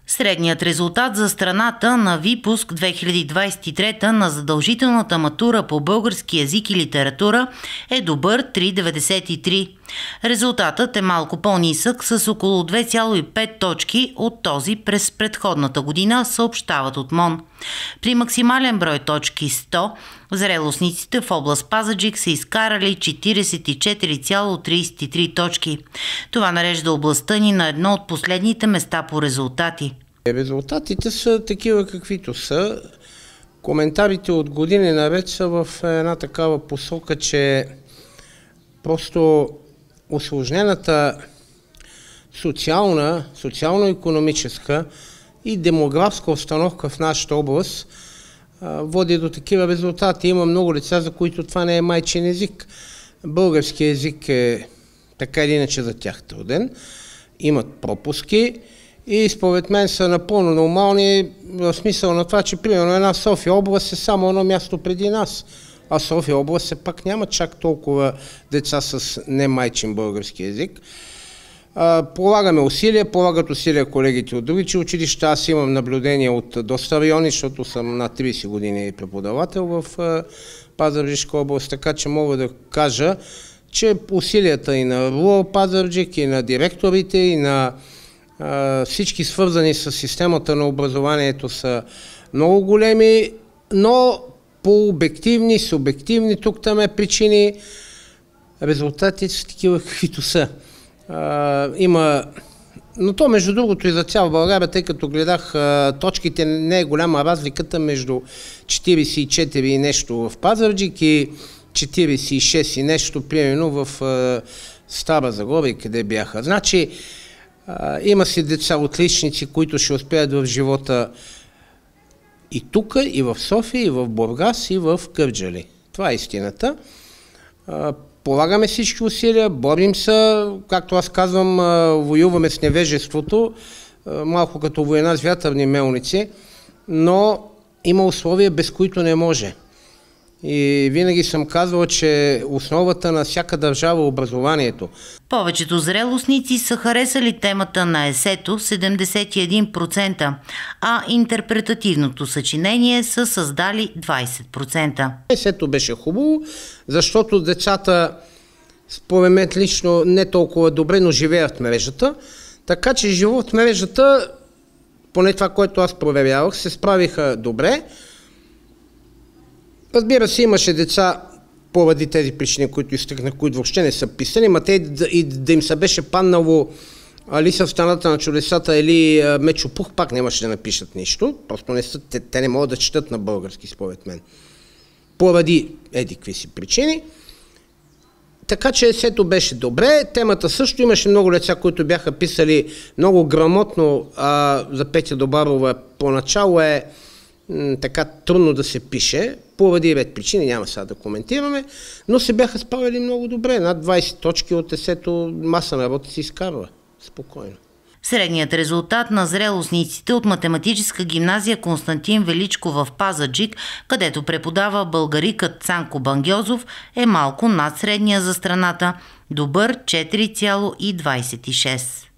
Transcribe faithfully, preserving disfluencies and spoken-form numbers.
Средният резултат за страната на випуск две хиляди двадесет и трета на задължителната матура по български език и литература е добър три цяло деветдесет и три. Резултатът е малко по-нисък с около две цяло и пет точки от този през предходната година, съобщават от МОН. При максимален брой точки сто, зрелостниците в област Пазарджик са изкарали четиридесет и четири цяло тридесет и три точки. Това нарежда областта ни на едно от последните места по резултати. Резултатите са такива каквито са. Коментарите от години наред са в една такава посока, че просто усложнената социална, социално-икономическа и демографска обстановка в нашата област води до такива резултати. Има много лица, за които това не е майчин език. Български език е така или иначе за тях труден. Имат пропуски и според мен са напълно нормални в смисъл на това, че примерно една София област е само едно място преди нас. А София област се пак няма чак толкова деца с немайчин български език. А, полагаме усилия, полагат усилия колегите от другите училища. Аз имам наблюдение от доста райони, защото съм на тридесет години преподавател в а, Пазарджишка област, така че мога да кажа, че усилията и на РУО Пазарджик, и на директорите, и на а, всички свързани с системата на образованието са много големи, но по обективни, субективни, тук-там е причини, резултатите са такива каквито са. А, има, но то между другото и за цяла България, тъй като гледах а, точките, не е голяма разликата между четиридесет и четири и нещо в Пазарджик и четиридесет и шест и нещо, примерно в а, Стара Загора и къде бяха. Значи а, има си деца отличници, които ще успеят в живота и тук, и в София, и в Бургас, и в Кърджали. Това е истината. Полагаме всички усилия, борим се, както аз казвам, воюваме с невежеството, малко като война с вятърни мелници, но има условия, без които не може. И винаги съм казвал, че основата на всяка държава е образованието. Повечето зрелостници са харесали темата на есето седемдесет и един процента, а интерпретативното съчинение са създали двадесет процента. Есето беше хубаво, защото децата, според мен лично, не толкова добре, но живеят в мрежата. Така че живот в мрежата, поне това, което аз проверявах, се справиха добре. Разбира се, имаше деца, поради тези причини, които изтъкнах, които въобще не са писани, ма те и да им се беше паднало Алиса в страната на чудесата или Мечо Пух, пак нямаше да напишат нищо. Просто не са, те, те не могат да четат на български, според мен. Поради еди какви си причини. Така че есето беше добре. Темата също имаше много деца, които бяха писали много грамотно, а за Петя Добарова поначало е така трудно да се пише, поради ред причини, няма сега да коментираме, но се бяха справили много добре. Над двадесет точки от есето маса народ си изкарва. Спокойно. Средният резултат на зрелостниците от математическа гимназия Константин Величко в Пазарджик, където преподава българикът Цанко Бангьозов, е малко над средния за страната. Добър четири цяло двадесет и шест.